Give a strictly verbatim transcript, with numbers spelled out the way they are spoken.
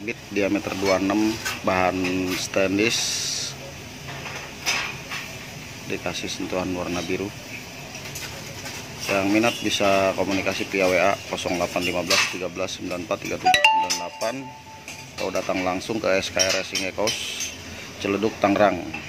Beat diameter dua puluh enam, bahan stainless, dikasih sentuhan warna biru. Yang minat bisa komunikasi via W A nol delapan satu lima tiga belas sembilan empat tiga tujuh sembilan delapan atau datang langsung ke S K R Racing Ekos Ciledug, Tangerang.